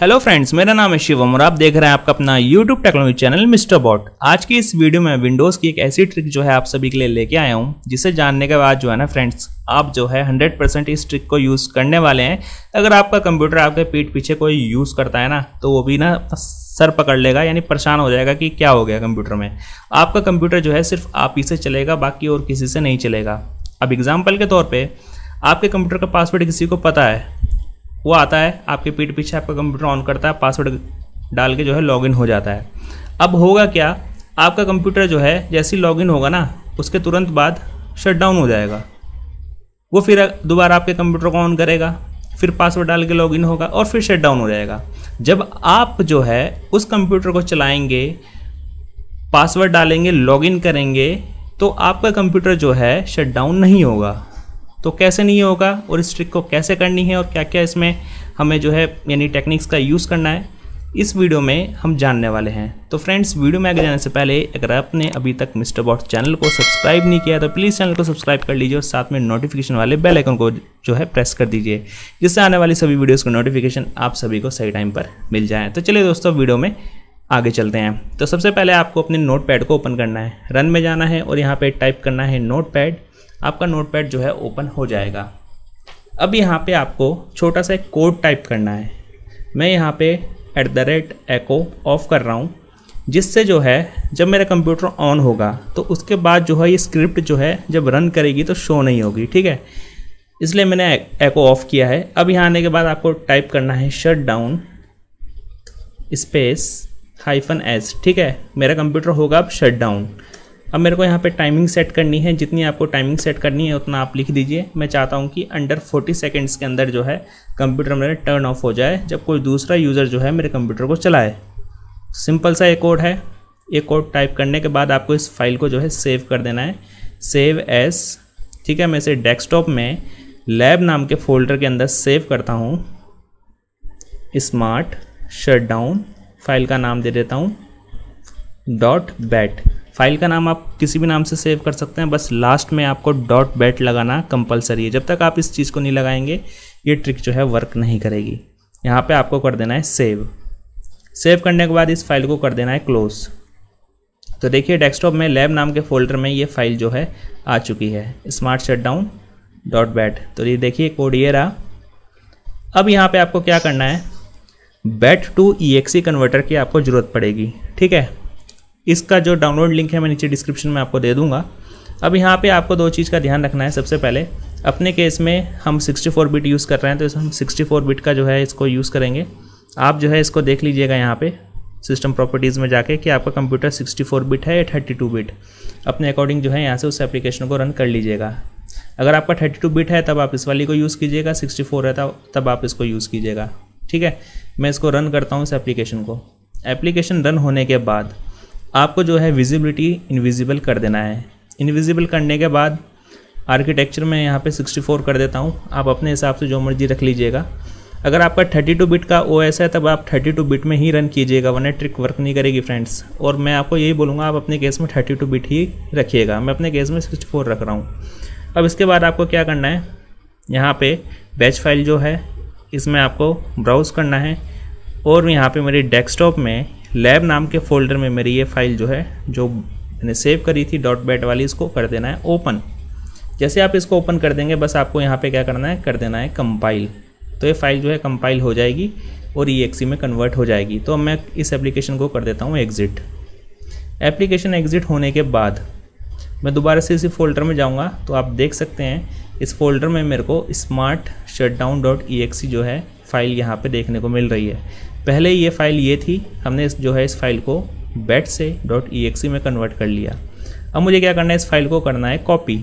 Hello friends, मेरा नाम है शिवम और आप देख रहे हैं आपका अपना YouTube technology channel mister bot. आज की इस वीडियो में विंडोज़ की एक ऐसी ट्रिक जो है आप सभी के लिए लेके आया हूं, जिसे जानने के बाद जो है ना फ्रेंड्स, आप जो है 100% इस ट्रिक को यूज़ करने वाले हैं। अगर आपका कंप्यूटर आपके पीठ पीछे कोई यूज़ करता है ना, तो वो भी ना सर पकड़ लेगा, यानी परेशान हो जाएगा कि क्या हो गया कंप्यूटर में। आपका कंप्यूटर जो है सिर्फ आप ही से चलेगा, बाकी और किसी से नहीं चलेगा। अब एग्जाम्पल के तौर पर आपके कंप्यूटर का पासवर्ड किसी को पता है, वो आता है आपके पीठ पीछे, आपका कंप्यूटर ऑन करता है, पासवर्ड डाल के जो है लॉगिन हो जाता है। अब होगा क्या, आपका कंप्यूटर जो है जैसे ही लॉगिन होगा ना, उसके तुरंत बाद शट डाउन हो जाएगा। वो फिर दोबारा आपके कंप्यूटर को ऑन करेगा, फिर पासवर्ड डाल के लॉगिन होगा और फिर शट डाउन हो जाएगा। जब आप जो है उस कंप्यूटर को चलाएंगे, पासवर्ड डालेंगे, लॉगिन करेंगे, तो आपका कंप्यूटर जो है शट डाउन नहीं होगा। तो कैसे नहीं होगा और इस ट्रिक को कैसे करनी है और क्या क्या इसमें हमें जो है यानी टेक्निक्स का यूज़ करना है, इस वीडियो में हम जानने वाले हैं। तो फ्रेंड्स, वीडियो में आगे जाने से पहले अगर आपने अभी तक मिस्टर बॉट चैनल को सब्सक्राइब नहीं किया तो प्लीज़ चैनल को सब्सक्राइब कर लीजिए और साथ में नोटिफिकेशन वाले बेल आइकन को जो है प्रेस कर दीजिए, जिससे आने वाली सभी वीडियोज़ का नोटिफिकेशन आप सभी को सही टाइम पर मिल जाए। तो चलिए दोस्तों, वीडियो में आगे चलते हैं। तो सबसे पहले आपको अपने नोटपैड को ओपन करना है, रन में जाना है और यहाँ पे टाइप करना है नोटपैड। आपका नोटपैड जो है ओपन हो जाएगा। अब यहाँ पे आपको छोटा सा एक कोड टाइप करना है। मैं यहाँ पे @echo ऑफ कर रहा हूँ, जिससे जो है जब मेरा कंप्यूटर ऑन होगा तो उसके बाद जो है ये स्क्रिप्ट जो है जब रन करेगी तो शो नहीं होगी, ठीक है। इसलिए मैंने एको ऑफ किया है। अब यहाँ आने के बाद आपको टाइप करना है शट डाउन स्पेस -s, ठीक है। मेरा कंप्यूटर होगा अब शट डाउन। अब मेरे को यहाँ पे टाइमिंग सेट करनी है, जितनी आपको टाइमिंग सेट करनी है उतना आप लिख दीजिए। मैं चाहता हूँ कि अंडर 40 सेकेंड्स के अंदर जो है कंप्यूटर मेरा टर्न ऑफ हो जाए, जब कोई दूसरा यूज़र जो है मेरे कंप्यूटर को चलाए। सिंपल सा ये कोड है। ये कोड टाइप करने के बाद आपको इस फाइल को जो है सेव कर देना है, सेव एज, ठीक है। मैं इसे डेस्कटॉप में लैब नाम के फोल्डर के अंदर सेव करता हूँ। स्मार्ट शट डाउन, फाइल का नाम दे देता हूँ .bat। फाइल का नाम आप किसी भी नाम से सेव कर सकते हैं, बस लास्ट में आपको .bat लगाना कंपलसरी है। जब तक आप इस चीज़ को नहीं लगाएंगे ये ट्रिक जो है वर्क नहीं करेगी। यहाँ पे आपको कर देना है सेव। सेव करने के बाद इस फाइल को कर देना है क्लोज। तो देखिए डेस्कटॉप में लैब नाम के फोल्डर में ये फाइल जो है आ चुकी है, स्मार्ट शट डाउन .bat। तो ये देखिए कोड ये रहा। अब यहाँ पर आपको क्या करना है, bat to exe कन्वर्टर की आपको ज़रूरत पड़ेगी, ठीक है। इसका जो डाउनलोड लिंक है मैं नीचे डिस्क्रिप्शन में आपको दे दूंगा। अब यहाँ पे आपको दो चीज़ का ध्यान रखना है। सबसे पहले अपने केस में हम 64 बिट यूज़ कर रहे हैं, तो हम 64 बिट का जो है इसको यूज़ करेंगे। आप जो है इसको देख लीजिएगा यहाँ पे सिस्टम प्रॉपर्टीज़ में जाके कि आपका कंप्यूटर 64 बिट है या 32 बिट। अपने अकॉर्डिंग जो है यहाँ से उस एप्लीकेशन को रन कर लीजिएगा। अगर आपका 32 बिट है तब आप इस वाली को यूज़ कीजिएगा, 64 है तब आप इसको यूज़ कीजिएगा, ठीक है। मैं इसको रन करता हूँ इस एप्लीकेशन को। एप्लीकेशन रन होने के बाद आपको जो है विजिबिलिटी इनविजिबल कर देना है। इनविजिबल करने के बाद आर्किटेक्चर में यहाँ पे 64 कर देता हूँ। आप अपने हिसाब से जो मर्जी रख लीजिएगा। अगर आपका 32 बिट का OS है तब आप 32 बिट में ही रन कीजिएगा, वरना ट्रिक वर्क नहीं करेगी फ्रेंड्स। और मैं आपको यही बोलूँगा, आप अपने केस में 32 बिट ही रखिएगा। मैं अपने केस में 64 रख रहा हूँ। अब इसके बाद आपको क्या करना है, यहाँ पर बैच फाइल जो है इसमें आपको ब्राउज़ करना है और यहाँ पर मेरे डेस्कटॉप में लैब नाम के फोल्डर में मेरी ये फाइल जो है जो मैंने सेव करी थी .bat वाली, इसको कर देना है ओपन। जैसे आप इसको ओपन कर देंगे बस आपको यहाँ पे क्या करना है, कर देना है कंपाइल। तो ये फाइल जो है कंपाइल हो जाएगी और exe में कन्वर्ट हो जाएगी। तो मैं इस एप्लीकेशन को कर देता हूँ एग्ज़िट। एप्लीकेशन एग्ज़िट होने के बाद मैं दोबारा से इसी फोल्डर में जाऊँगा, तो आप देख सकते हैं इस फोल्डर में मेरे को स्मार्ट शट डाउन .exe जो है फाइल यहाँ पे देखने को मिल रही है। पहले ये फाइल ये थी, हमने जो है इस फाइल को bat से .exe में कन्वर्ट कर लिया। अब मुझे क्या करना है, इस फाइल को करना है कॉपी।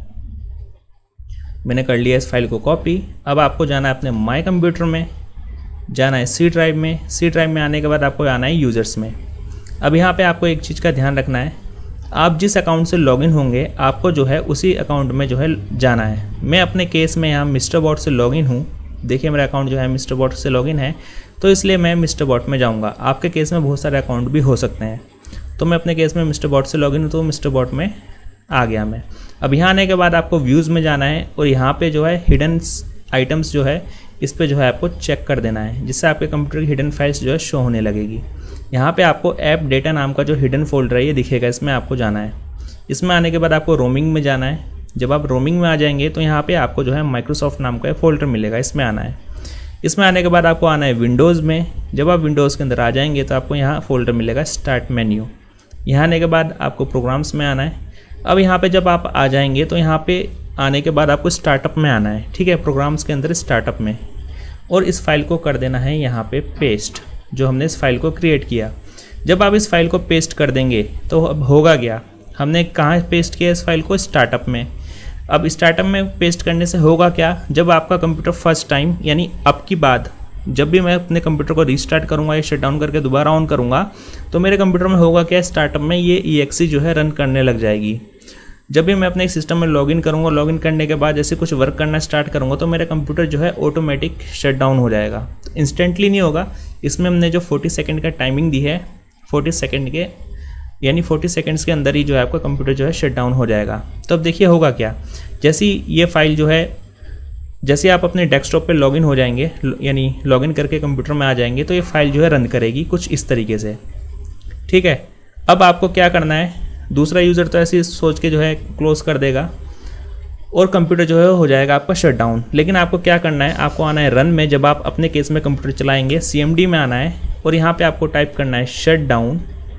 मैंने कर लिया इस फाइल को कॉपी। अब आपको जाना है अपने माय कंप्यूटर में, जाना है C ड्राइव में। C ड्राइव में आने के बाद आपको आना है यूज़र्स में। अब यहाँ पे आपको एक चीज़ का ध्यान रखना है, आप जिस अकाउंट से लॉगिन होंगे आपको जो है उसी अकाउंट में जो है जाना है। मैं अपने केस में यहाँ मिस्टर बॉट से लॉगिन हूँ। देखिए मेरा अकाउंट जो है मिस्टर बॉट से लॉगिन है, तो इसलिए मैं मिस्टर बॉट में जाऊंगा। आपके केस में बहुत सारे अकाउंट भी हो सकते हैं, तो मैं अपने केस में मिस्टर बॉट से लॉगिन हूँ, तो मिस्टर बॉट में आ गया मैं। अब यहाँ आने के बाद आपको व्यूज़ में जाना है और यहाँ पे जो है हिडन आइटम्स जो है इस पे जो है आपको चेक कर देना है, जिससे आपके कंप्यूटर की हिडन फाइल्स जो है शो होने लगेगी। यहाँ पे आपको ऐप डेटा नाम का जो हिडन फोल्डर है ये दिखेगा, इसमें आपको जाना है। इसमें आने के बाद आपको रोमिंग में जाना है। जब आप रोमिंग में आ जाएंगे तो यहाँ पे आपको जो है माइक्रोसॉफ्ट नाम का फोल्डर मिलेगा, इसमें आना है। इसमें आने के बाद आपको आना है विंडोज़ में। जब आप विंडोज़ के अंदर आ जाएंगे तो आपको यहाँ फोल्डर मिलेगा स्टार्ट मेन्यू। यहाँ आने के बाद आपको प्रोग्राम्स में आना है। अब यहाँ पे जब आप आ जाएंगे तो यहाँ पे आने के बाद आपको स्टार्टअप में आना है, ठीक है, प्रोग्राम्स के अंदर स्टार्टअप में, और इस फाइल को कर देना है यहाँ पे पेस्ट, जो हमने इस फाइल को क्रिएट किया। जब आप इस फाइल को पेस्ट कर देंगे तो अब होगा क्या, हमने कहाँ पेस्ट किया इस फाइल को, स्टार्टअप में। अब स्टार्टअप में पेस्ट करने से होगा क्या, जब आपका कंप्यूटर फर्स्ट टाइम यानी अब की बाद जब भी मैं अपने कंप्यूटर को रीस्टार्ट करूँगा या शट डाउन करके दोबारा ऑन करूँगा तो मेरे कंप्यूटर में होगा क्या, स्टार्टअप में ये EXE जो है रन करने लग जाएगी। जब भी मैं अपने सिस्टम में लॉगिन करूँगा, लॉगिन करने के बाद जैसे कुछ वर्क करना स्टार्ट करूँगा तो मेरा कंप्यूटर जो है ऑटोमेटिक शट डाउन हो जाएगा। इंस्टेंटली नहीं होगा, इसमें हमने जो 40 सेकंड का टाइमिंग दी है, 40 सेकंड के यानी 40 सेकंड्स के अंदर ही जो है आपका कंप्यूटर जो है शट डाउन हो जाएगा। तो अब देखिए होगा क्या, जैसे ये फाइल जो है, जैसे आप अपने डेस्कटॉप पे लॉगिन हो जाएंगे यानी लॉगिन करके कंप्यूटर में आ जाएंगे तो ये फाइल जो है रन करेगी कुछ इस तरीके से, ठीक है। अब आपको क्या करना है, दूसरा यूज़र तो ऐसे सोच के जो है क्लोज कर देगा और कंप्यूटर जो है हो जाएगा आपका शट डाउन। लेकिन आपको क्या करना है, आपको आना है रन में। जब आप अपने केस में कंप्यूटर चलाएंगे CMD में आना है और यहाँ पे आपको टाइप करना है शट डाउन,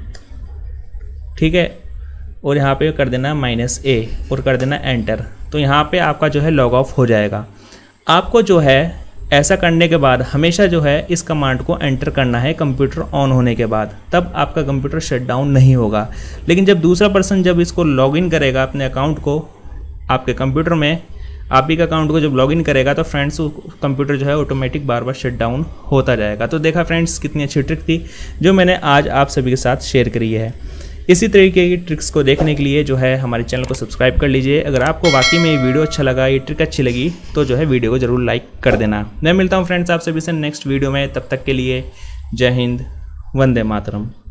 ठीक है, और यहाँ पे कर देना -A और कर देना एंटर। तो यहाँ पे आपका जो है लॉग ऑफ हो जाएगा। आपको जो है ऐसा करने के बाद हमेशा जो है इस कमांड को एंटर करना है कंप्यूटर ऑन होने के बाद, तब आपका कंप्यूटर शट डाउन नहीं होगा। लेकिन जब दूसरा पर्सन जब इसको लॉगिन करेगा अपने अकाउंट को आपके कंप्यूटर में, आप ही का अकाउंट को जब लॉगिन करेगा तो फ्रेंड्स कंप्यूटर जो है ऑटोमेटिक बार बार शट डाउन होता जाएगा। तो देखा फ्रेंड्स, कितनी अच्छी ट्रिक थी जो मैंने आज आप सभी के साथ शेयर करी है। इसी तरीके की ट्रिक्स को देखने के लिए जो है हमारे चैनल को सब्सक्राइब कर लीजिए। अगर आपको वाकई में ये वीडियो अच्छा लगा, ये ट्रिक अच्छी लगी तो जो है वीडियो को ज़रूर लाइक कर देना। मैं मिलता हूँ फ्रेंड्स आप सभी से नेक्स्ट वीडियो में, तब तक के लिए जय हिंद, वंदे मातरम।